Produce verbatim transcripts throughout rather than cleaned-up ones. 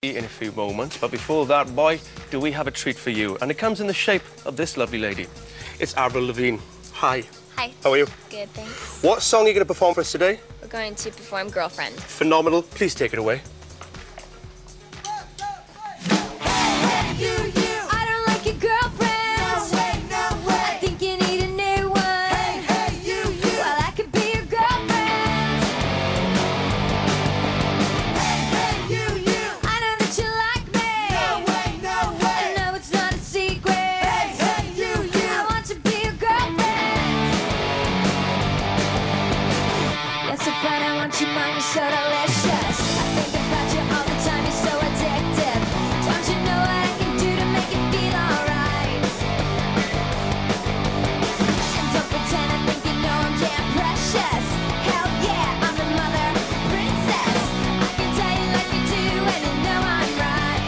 in a few moments, but before that, boy, do we have a treat for you. And it comes in the shape of this lovely lady. It's Avril Lavigne. Hi. Hi. How are you? Good, thanks. What song are you going to perform for us today? We're going to perform Girlfriend. Phenomenal. Please take it away. I want you, mine, you're so delicious. I think about you all the time, you're so addictive. Don't you know what I can do to make you feel alright? And don't pretend I think you know I'm damn precious. Hell yeah, I'm the mother princess. I can tell you like you do and you know I'm right.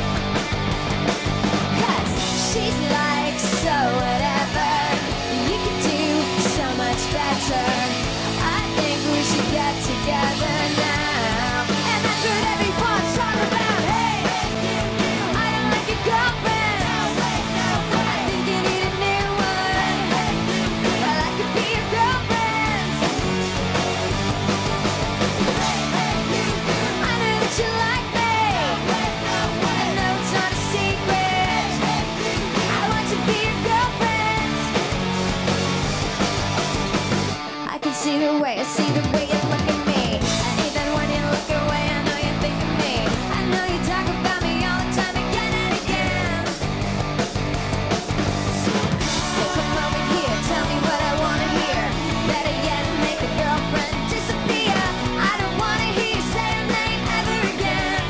Cause she's like, so whatever. You can do so much better. We should get together now. And that's what everyone's talking about. Hey, I don't like your girlfriend. I think you need a new one. Well, I could be your girlfriend. I know that you like me. I know it's not a secret. I want to be your girlfriend. I can see the way, I see the way you look at me. I hate that when you look away, I know you think of me. I know you talk about me all the time, again and again. So come over here, tell me what I wanna hear. Better yet, make a girlfriend disappear. I don't wanna hear you say her name ever again.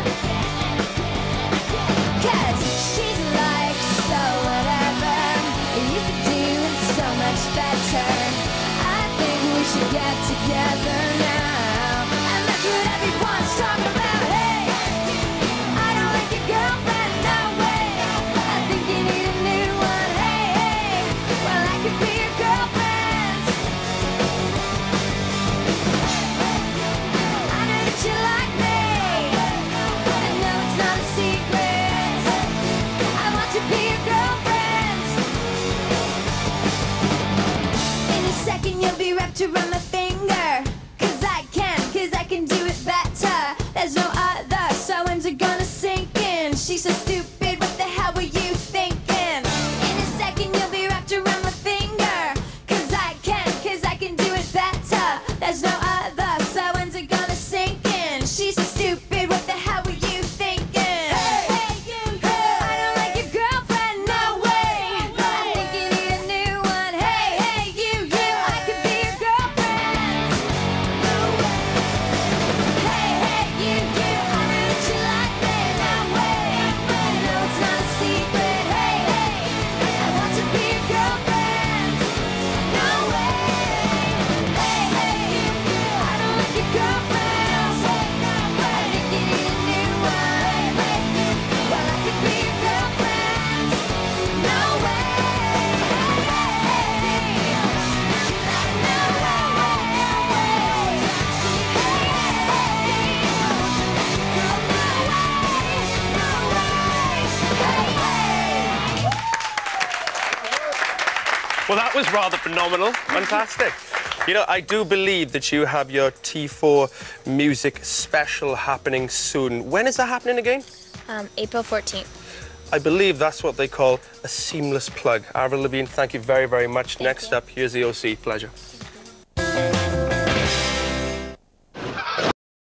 Cause she's like, so whatever. You could do it so much better. We should get together now. And that's what everyone's talking about. Hey, I don't like your girlfriend, no way. I think you need a new one. Hey, hey, well, I could be your girlfriend. I know that you like me. I know it's not a secret. I want to be your girlfriend. In a second you'll be wrapped around my finger. Cause I can, cause I can do it better. There's no other, so when's it gonna sink in? She's so stupid, what the hell were you thinking? In a second you'll be wrapped around my finger. Cause I can, cause I can do it better. There's no other, so when's it gonna sink in? She's so stupid, what the hell were you thinking? Hey, hey, you, you. I don't like your girlfriend, no way. I think you need a new one. Hey, hey, you, you. I could be your girlfriend. No way. Hey, hey, you, you. I know that you like me, no way. I know it's not a secret. Hey, hey, I want to be your girlfriend. No way. Hey, hey, you, you. I don't like your girlfriend. But I think you need a new one. Well, I could be your girlfriend. No way. Well, that was rather phenomenal. Fantastic. You know, I do believe that you have your T four music special happening soon. When is that happening again? Um, April fourteenth. I believe that's what they call a seamless plug. Avril Lavigne, thank you very, very much. Thank Next you. up, here's the O C. Pleasure.